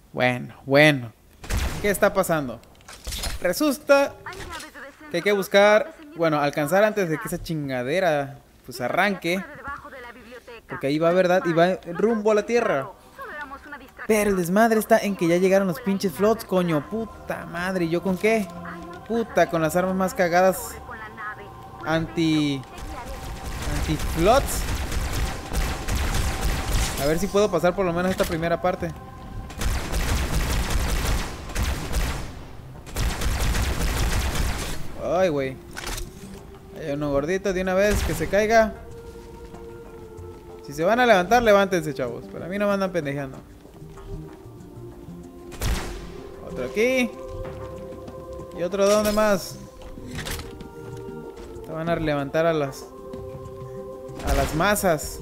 Bueno. ¿Qué está pasando? Resulta que hay que buscar, bueno, alcanzar antes de que esa chingadera pues arranque. Porque ahí va, ¿verdad? Y va rumbo a la tierra. Pero el desmadre está en que ya llegaron los pinches flots, coño. Puta madre, ¿y yo con qué? Puta, con las armas más cagadas. Anti-flots. A ver si puedo pasar por lo menos esta primera parte. Ay, güey. Hay uno gordito de una vez que se caiga. Si se van a levantar, levántense, chavos. Pero a mí no me andan pendejeando. Otro aquí. Y otro, ¿dónde más? Se van a levantar a las masas.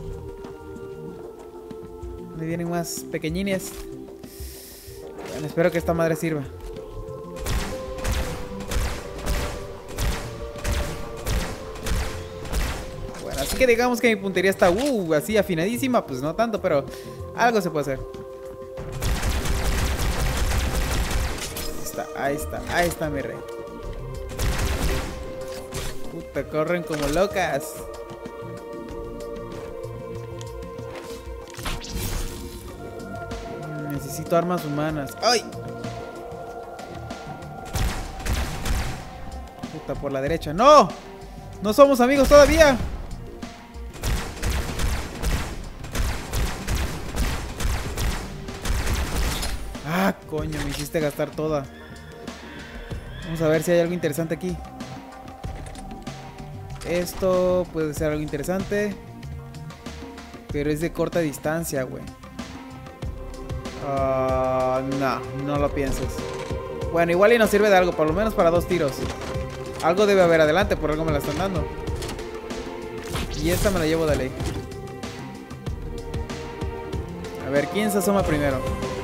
Me vienen más pequeñines. Bueno, espero que esta madre sirva. Bueno, así que digamos que mi puntería está así afinadísima. Pues no tanto, pero algo se puede hacer. Ahí está mi rey. Puta, corren como locas. Necesito armas humanas. ¡Ay! Puta, por la derecha. ¡No! ¡No somos amigos todavía! ¡Ah, coño! Me hiciste gastar toda. Vamos a ver si hay algo interesante aquí. Esto puede ser algo interesante. Pero es de corta distancia, güey. No lo pienses. Bueno, igual y nos sirve de algo, por lo menos para 2 tiros. Algo debe haber adelante, por algo me la están dando. Y esta me la llevo de ley. A ver, ¿quién se asoma primero?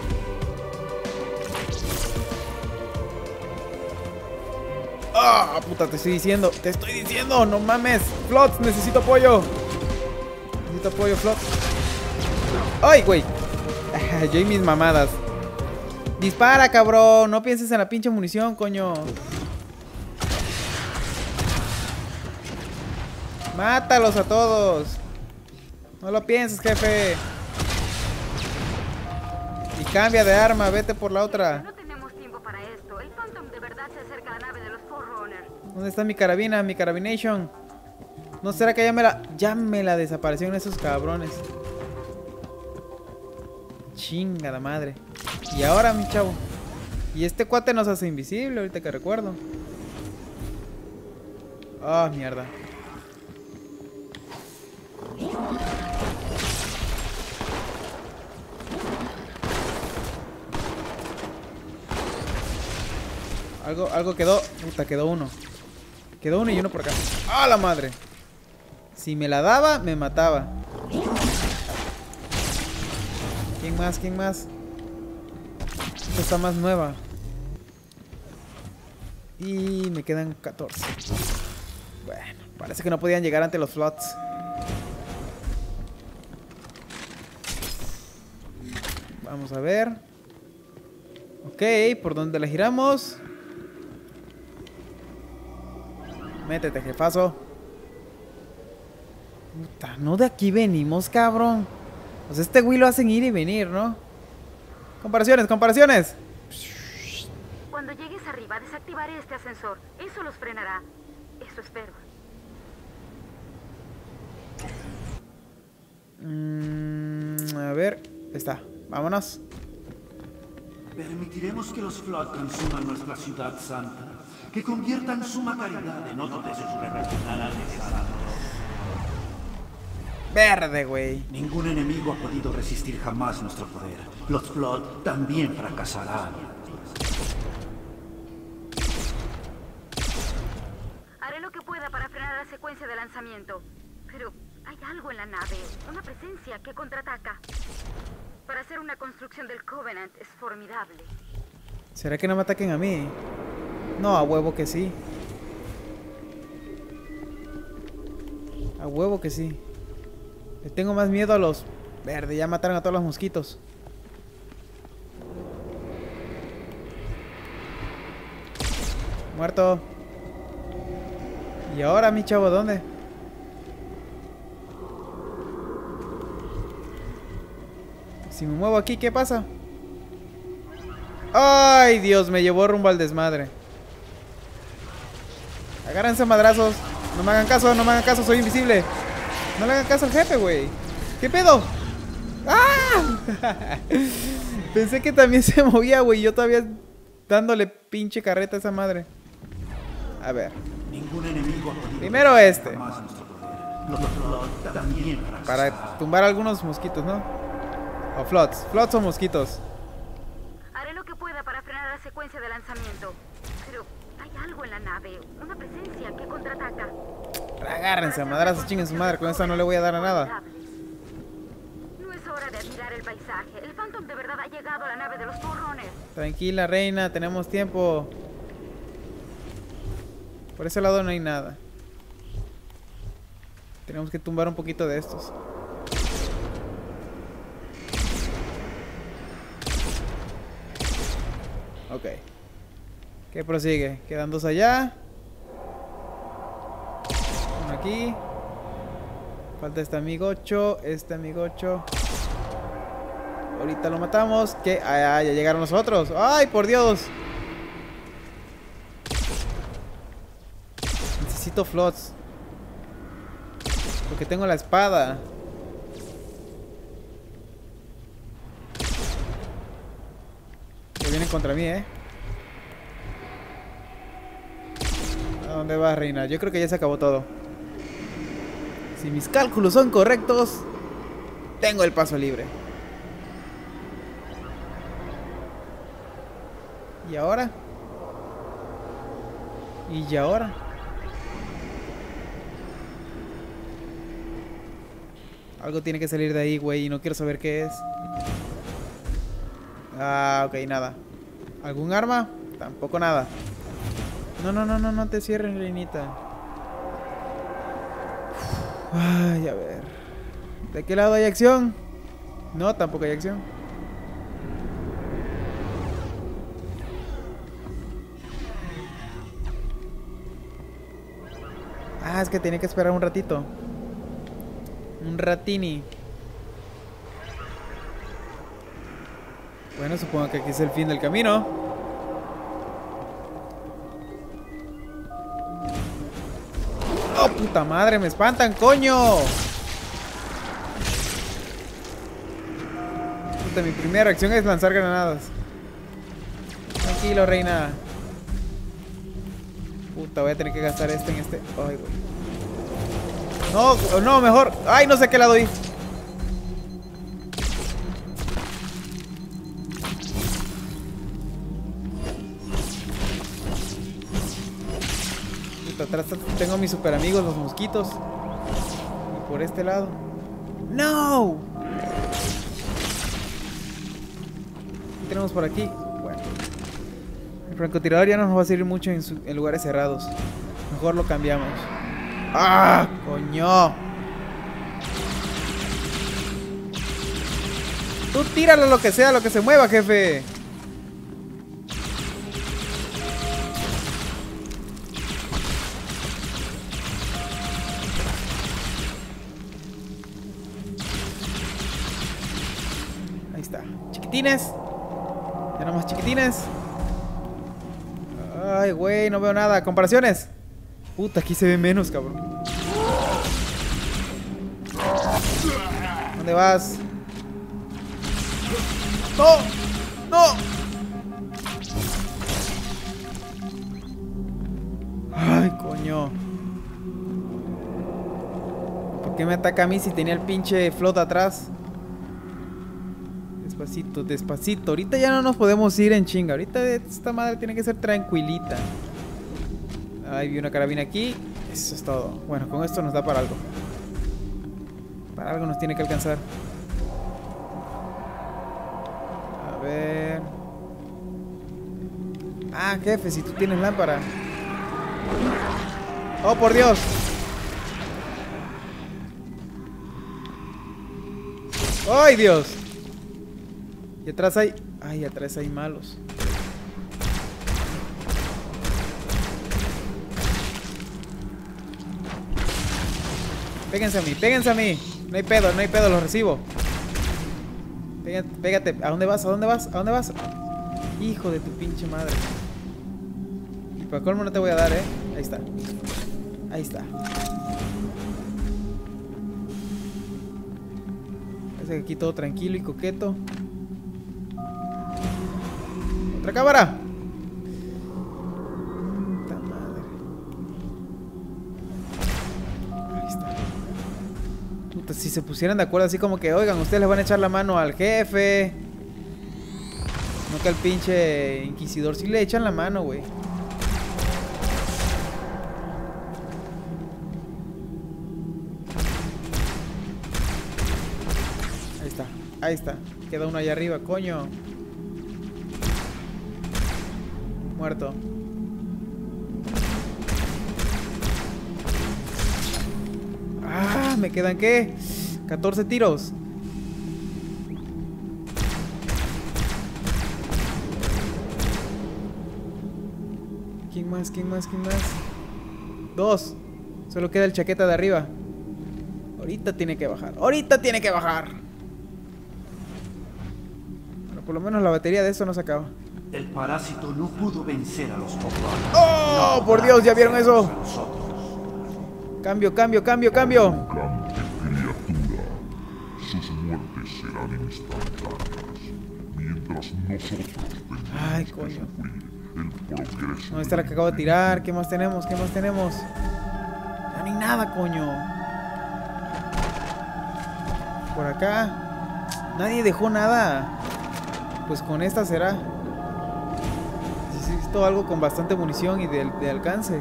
¡Ah, puta! Te estoy diciendo, no mames. Flots, necesito apoyo. Necesito apoyo, Flots. ¡Ay, güey! Yo y mis mamadas. Dispara, cabrón. No pienses en la pinche munición, coño. Mátalos a todos. No lo pienses, jefe. Y cambia de arma, vete por la otra. No tenemos tiempo para esto. El Phantom de verdad se acerca a la nave de los Forerunner. ¿Dónde está mi carabina, mi carabination? ¿No será que ya me la desaparecieron esos cabrones? Chingada madre. Y ahora, mi chavo. Y este cuate nos hace invisible, ahorita que recuerdo. Ah, mierda. Algo quedó. Puta, quedó uno. Quedó uno y uno por acá. ¡Ah, la madre! Si me la daba, me mataba. ¿Quién más? ¿Quién más? Esta está más nueva. Y me quedan 14. Bueno, parece que no podían llegar ante los flots. Vamos a ver. Ok, ¿por dónde la giramos? Métete, jefazo. Puta, no de aquí venimos, cabrón. O sea, este güey lo hacen ir y venir, ¿no? Comparaciones. Cuando llegues arriba, desactivaré este ascensor. Eso los frenará. Eso espero. A ver, está. Vámonos. Permitiremos que los Flood consuman nuestra ciudad santa, que conviertan suma caridad en otro de sus revolucionarios santos. Verde, güey. Ningún enemigo ha podido resistir jamás nuestro poder. Los Flood también fracasarán. Haré lo que pueda para frenar la secuencia de lanzamiento. Pero hay algo en la nave, una presencia que contraataca. Para hacer una construcción del Covenant es formidable. ¿Será que no me ataquen a mí? No, a huevo que sí. A huevo que sí. Le tengo más miedo a los... Verde, ya mataron a todos los mosquitos. Muerto. ¿Y ahora, mi chavo, dónde? Si me muevo aquí, ¿qué pasa? ¡Ay, Dios! Me llevó rumbo al desmadre. Agárrense madrazos. No me hagan caso, no me hagan caso, soy invisible. No le hagan caso al jefe, güey. ¿Qué pedo? ¡Ah! Pensé que también se movía, güey. Yo todavía dándole pinche carreta a esa madre. A ver. Ningún enemigo Primero este. más nuestro poder. Los Flood también fracasaron. Para tumbar algunos mosquitos, ¿no? O flots. Flots o mosquitos. Haré lo que pueda para frenar la secuencia de lanzamiento. Pero hay algo en la nave. Una presencia que contraataca. Agárrense a madrazos, chinguen su madre. Con esa no le voy a dar a nada. No es hora de admirar el paisaje. El Phantom de verdad ha llegado a la nave de los turrones. Tranquila, reina. Tenemos tiempo. Por ese lado no hay nada. Tenemos que tumbar un poquito de estos. Ok. ¿Qué prosigue? Quedan dos allá. Uno aquí. Falta este amigocho. Este amigocho. Ahorita lo matamos. ¿Qué? Ah, ya llegaron los otros. ¡Ay, por Dios! Necesito flots. Porque tengo la espada. Que vienen contra mí, ¿eh? ¿A dónde vas, reina? Yo creo que ya se acabó todo. Si mis cálculos son correctos, tengo el paso libre. ¿Y ahora? ¿Y ahora? Algo tiene que salir de ahí, güey, y no quiero saber qué es. Ah, ok, nada. ¿Algún arma? Tampoco nada. No te cierres, reinita. Ay, a ver. ¿De qué lado hay acción? No, tampoco hay acción. Ah, es que tenía que esperar un ratito. Un ratini. Bueno, supongo que aquí es el fin del camino. ¡Oh, puta madre! ¡Me espantan, coño! Puta, mi primera reacción es lanzar granadas. Tranquilo, reina. Puta, voy a tener que gastar este en este. Ay, güey. No, no, mejor. Ay, no sé qué lado ir. Puta, atrás tengo a mis super amigos, los mosquitos. Y por este lado. ¡No! ¿Qué tenemos por aquí? Bueno. El francotirador ya no nos va a servir mucho en lugares cerrados. Mejor lo cambiamos. ¡Ah, coño! Tú tíralo lo que sea, lo que se mueva, jefe. Ahí está. Chiquitines. Ya nomás chiquitines. Ay, güey, no veo nada. Comparaciones. Puta, aquí se ve menos, cabrón. ¿Dónde vas? ¡No! ¡No! Ay, coño. ¿Por qué me ataca a mí si tenía el pinche flot atrás? Despacito, despacito. Ahorita ya no nos podemos ir en chinga. Ahorita esta madre tiene que ser tranquilita. Ay, vi una carabina aquí. Eso es todo. Bueno, con esto nos da para algo. Para algo nos tiene que alcanzar. A ver. Ah, jefe, si tú tienes lámpara. ¡Oh, por Dios! ¡Ay, Dios! Y atrás hay... Ay, atrás hay malos. Péguense a mí, péguense a mí. No hay pedo, los recibo. Pégate. ¿A dónde vas? ¿A dónde vas? ¿A dónde vas? Hijo de tu pinche madre. Y para colmo no te voy a dar, Ahí está. Ahí está. Parece que aquí todo tranquilo y coqueto. ¡Otra cámara! ¡Puta madre! Ahí está. Puta, si se pusieran de acuerdo así como que, oigan, ustedes le van a echar la mano al jefe. No que al pinche inquisidor sí le echan la mano, güey. Ahí está. Queda uno allá arriba, coño. Muerto. Ah, ¿me quedan qué? 14 tiros. ¿Quién más? ¿Quién más? ¿Quién más? 2. Solo queda el chaqueta de arriba. Ahorita tiene que bajar. Ahorita tiene que bajar. Por lo menos la batería de eso no se acaba. El parásito no pudo vencer a los poblanos. ¡Oh! No, ¡Por Dios! ¿Ya vieron eso? Cambio. Criatura, sus muertes serán instantáneas. Mientras nosotros ay, coño. el progreso. No, esta es la que acabo de tirar. ¿Qué más tenemos? ¿Qué más tenemos? Ya no hay nada, coño. Por acá nadie dejó nada. Pues con esta será. Necesito algo con bastante munición y de alcance.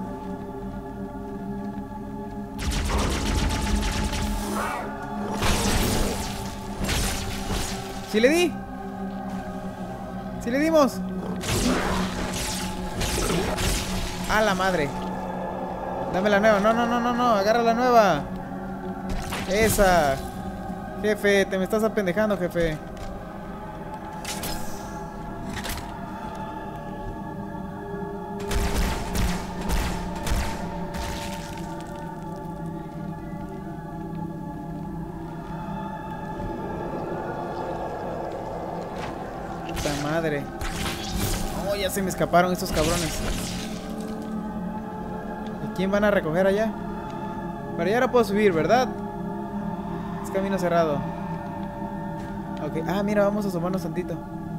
¿Sí le di? ¿Sí le dimos? ¡A la madre! Dame la nueva. No. Agarra la nueva. Esa. Jefe, te me estás apendejando, jefe. Madre. Oh, ya se me escaparon estos cabrones. ¿Y quién van a recoger allá? Para allá ahora puedo subir, ¿verdad? Es camino cerrado. Ok. Ah, mira, vamos a asomarnos tantito.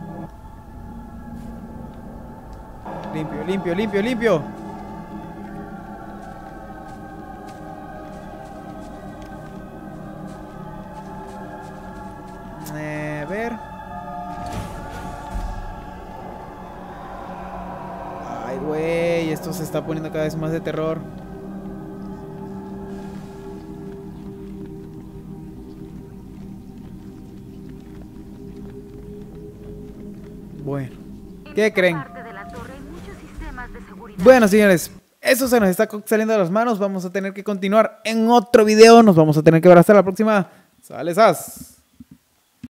Limpio. A ver. Ay, güey, esto se está poniendo cada vez más de terror. Bueno, ¿qué creen? Bueno, señores, eso se nos está saliendo de las manos. Vamos a tener que continuar en otro video. Nos vamos a tener que ver hasta la próxima. Sale, sas.